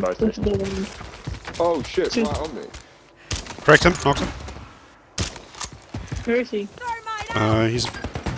Nice, nice. Oh shit, fly on me. Cracked him, knocked him. Where is he? He's...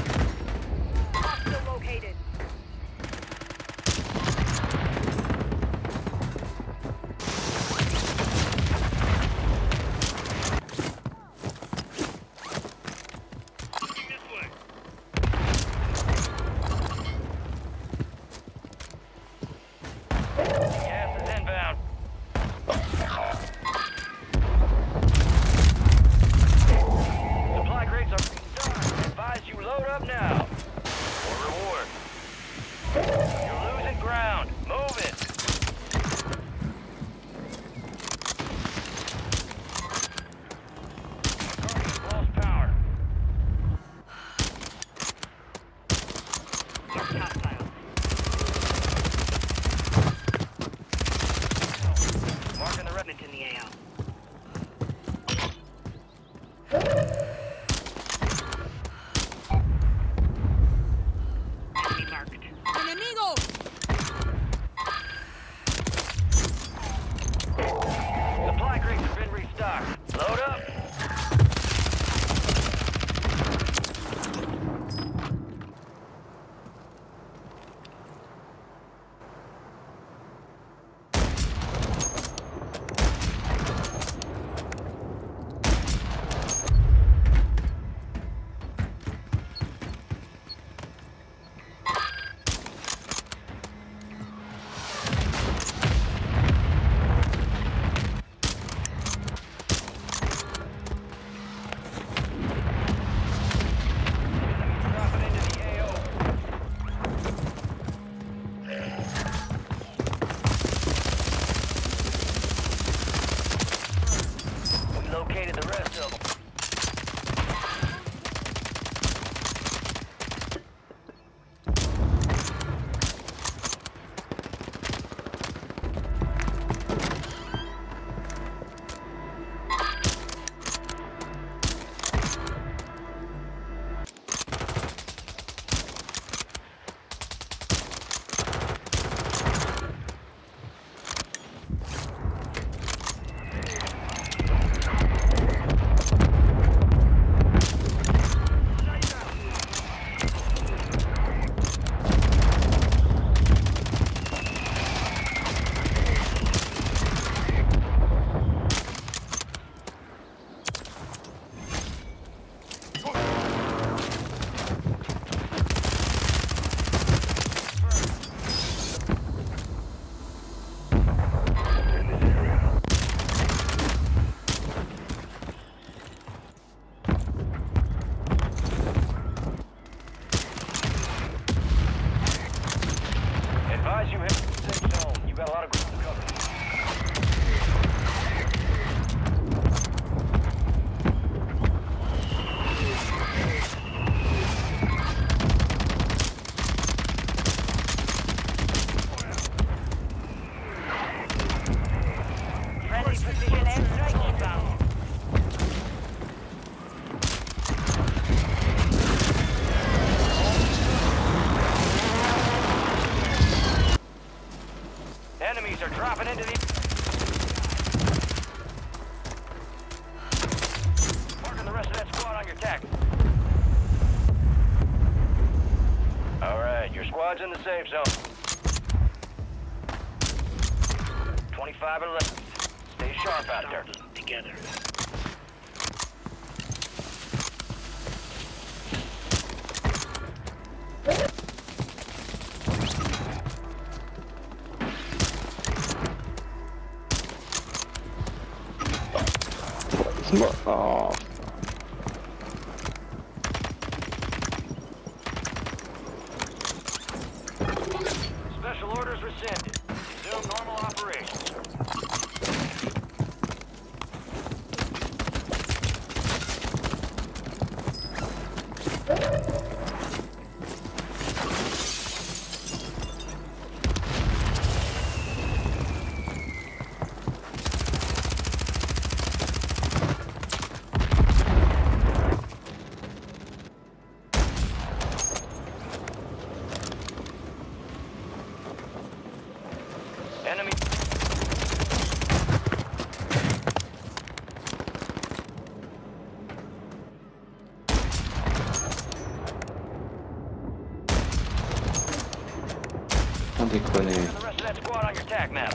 Enemies are dropping into the... Marking the rest of that squad on your tack. Alright, your squad's in the safe zone. 25 and 11. Stay sharp out there. Together. Oh. Special orders rescinded. Resume normal operations. déconner. The rest of that squad on your tac map.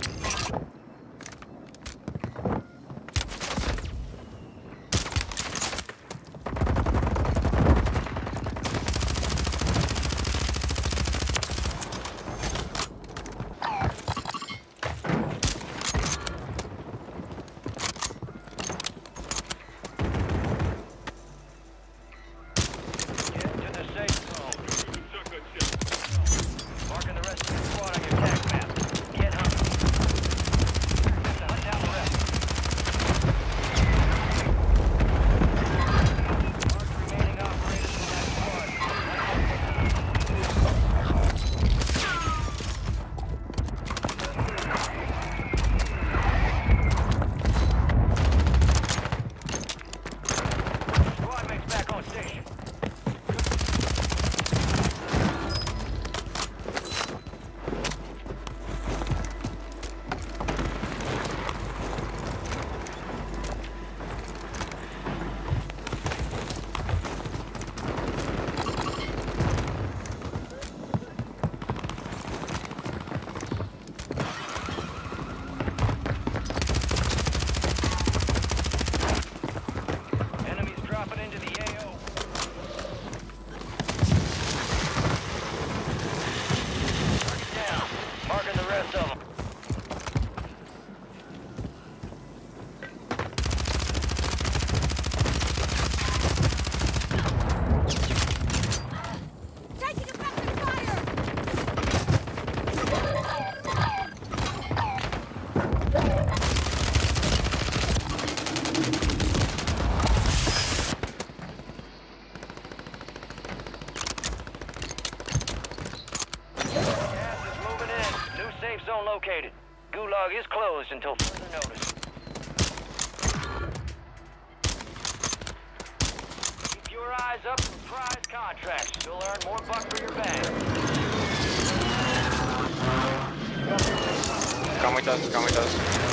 Zone located. Gulag is closed until further notice. Keep your eyes up for prize contracts. You'll earn more buck for your bag. Come with us, come with us.